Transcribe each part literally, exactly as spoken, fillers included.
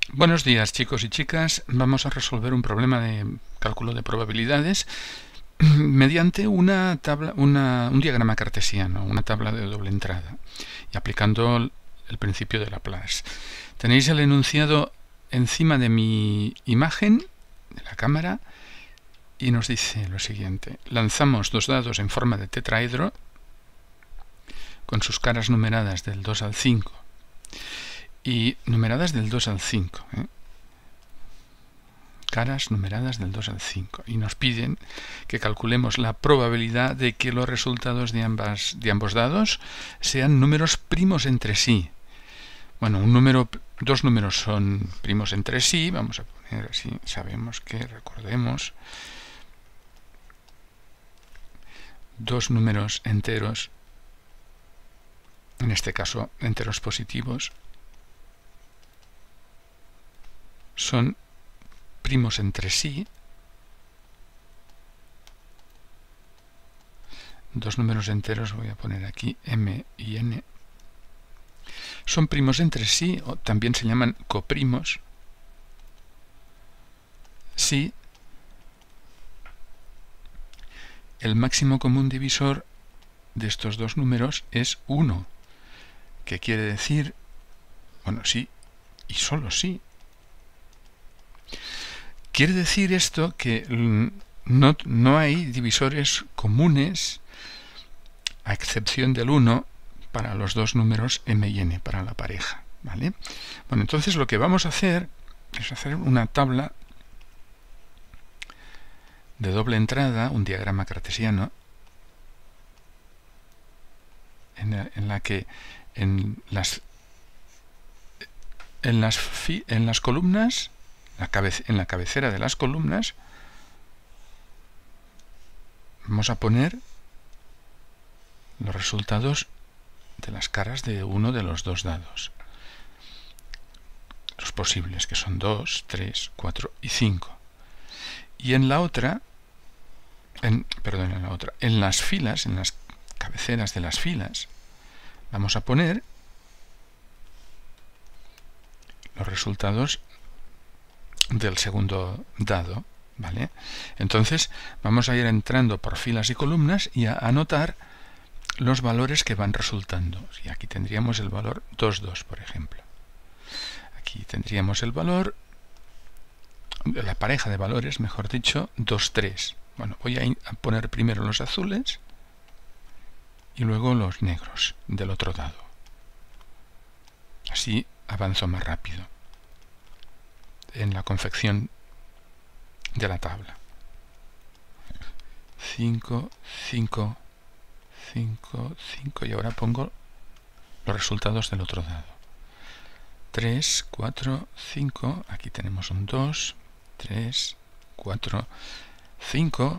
Buenos días, chicos y chicas. Vamos a resolver un problema de cálculo de probabilidades mediante una tabla, una, un diagrama cartesiano, una tabla de doble entrada, y aplicando el principio de Laplace. Tenéis el enunciado encima de mi imagen, de la cámara, y nos dice lo siguiente. Lanzamos dos dados en forma de tetraedro con sus caras numeradas del dos al cinco. Y numeradas del dos al cinco. ¿eh? Caras numeradas del dos al cinco. Y nos piden que calculemos la probabilidad de que los resultados de, ambas, de ambos dados sean números primos entre sí. Bueno, un número, dos números son primos entre sí. Vamos a poner así, sabemos que, recordemos, dos números enteros, en este caso enteros positivos, son primos entre sí. Dos números enteros, voy a poner aquí m y n, son primos entre sí, o también se llaman coprimos, si el máximo común divisor de estos dos números es uno, que quiere decir, bueno, sí y solo sí. Quiere decir esto que no, no hay divisores comunes, a excepción del uno, para los dos números m y n, para la pareja, ¿vale? Bueno, entonces lo que vamos a hacer es hacer una tabla de doble entrada, un diagrama cartesiano, en la, en la que en las, en las, fi, en las columnas, la cabece, en la cabecera de las columnas, vamos a poner los resultados de las caras de uno de los dos dados. Los posibles, que son dos, tres, cuatro y cinco. Y en la otra, en, perdón, en la otra, en las filas, en las cabeceras de las filas, vamos a poner los resultados del segundo dado, ¿vale? Entonces vamos a ir entrando por filas y columnas y a anotar los valores que van resultando. Y aquí tendríamos el valor dos, dos, por ejemplo. Aquí tendríamos el valor, la pareja de valores, mejor dicho, dos, tres. Bueno, voy a poner primero los azules y luego los negros del otro dado. Así avanzo más rápido en la confección de la tabla. cinco, cinco, cinco, cinco, y ahora pongo los resultados del otro dado. tres, cuatro, cinco, aquí tenemos un dos, tres, cuatro, cinco,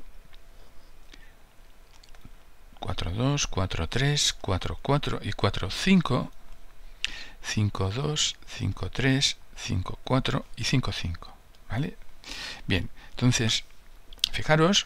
cuatro, dos, cuatro, tres, cuatro, cuatro y cuatro, cinco, cinco, dos, cinco, tres, cinco, cuatro y cinco, cinco, ¿vale? Bien, entonces, fijaros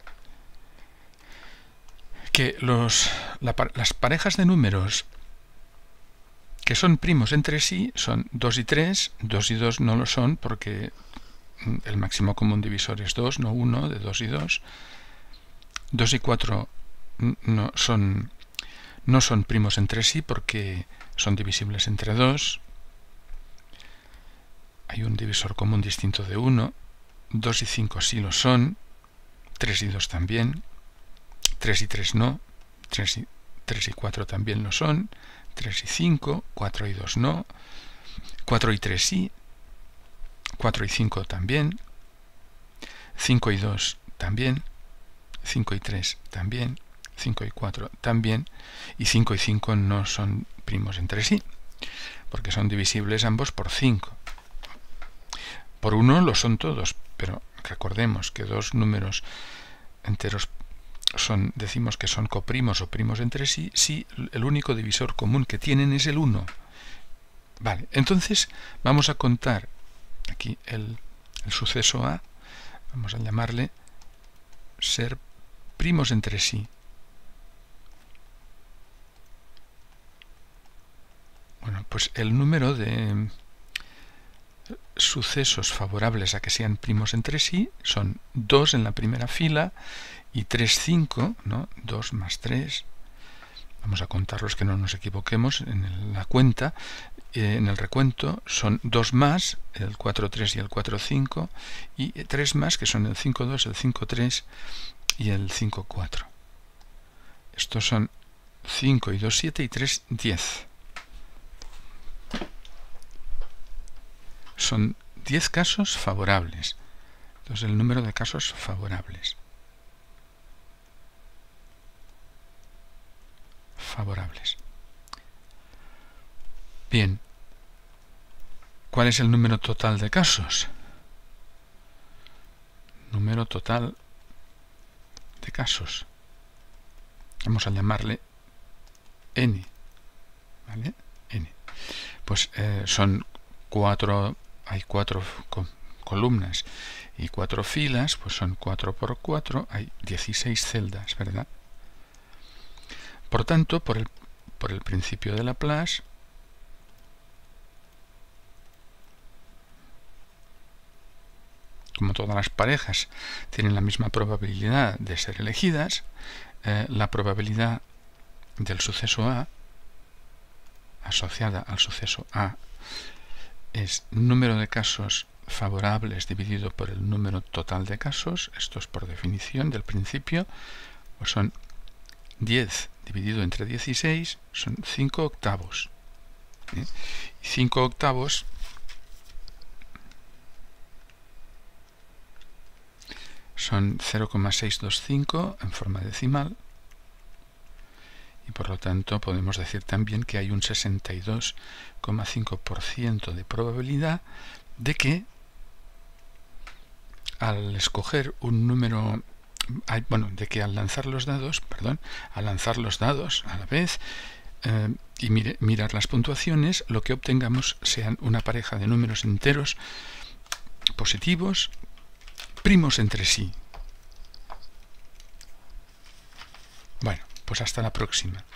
que los, la, las parejas de números que son primos entre sí son dos y tres, dos y dos no lo son porque el máximo común divisor es dos, no uno, de dos y dos. dos y cuatro no son, no son primos entre sí porque son divisibles entre dos. Hay un divisor común distinto de uno. dos y cinco sí lo son. tres y dos también. tres y tres no. tres y, tres y cuatro también lo son. tres y cinco. cuatro y dos no. cuatro y tres sí. cuatro y cinco también. cinco y dos también. cinco y tres también. cinco y cuatro también. Y cinco y cinco no son primos entre sí, porque son divisibles ambos por cinco. Por uno lo son todos, pero recordemos que dos números enteros son, decimos que son coprimos o primos entre sí, si el único divisor común que tienen es el uno. Vale, entonces vamos a contar aquí el, el suceso A, vamos a llamarle ser primos entre sí. Bueno, pues el número de sucesos favorables a que sean primos entre sí son dos en la primera fila y tres, cinco, ¿no? dos más tres. Vamos a contarlos, que no nos equivoquemos en la cuenta. Eh, en el recuento son dos más, el cuatro, tres y el cuatro, cinco, y tres más, que son el cinco, dos, el cinco, tres y el cinco, cuatro. Estos son cinco y dos, siete y tres, diez. Son diez casos favorables. Entonces el número de casos favorables. Favorables. Bien. ¿Cuál es el número total de casos? Número total de casos. Vamos a llamarle n. ¿Vale? N. Pues eh, son cuatro, hay cuatro columnas y cuatro filas, pues son cuatro por cuatro, hay dieciséis celdas, ¿verdad? Por tanto, por el, por el principio de Laplace, como todas las parejas tienen la misma probabilidad de ser elegidas, eh, la probabilidad del suceso A asociada al suceso A es número de casos favorables dividido por el número total de casos. Esto es por definición del principio, pues son diez dividido entre dieciséis, son cinco octavos. ¿eh? Y cinco octavos son cero coma seiscientos veinticinco en forma decimal, y por lo tanto podemos decir también que hay un sesenta y dos coma cinco por ciento de probabilidad de que al escoger un número, bueno, de que al lanzar los dados, perdón, al lanzar los dados a la vez eh, y mire, mirar las puntuaciones, lo que obtengamos sean una pareja de números enteros positivos, primos entre sí. Bueno, pues hasta la próxima.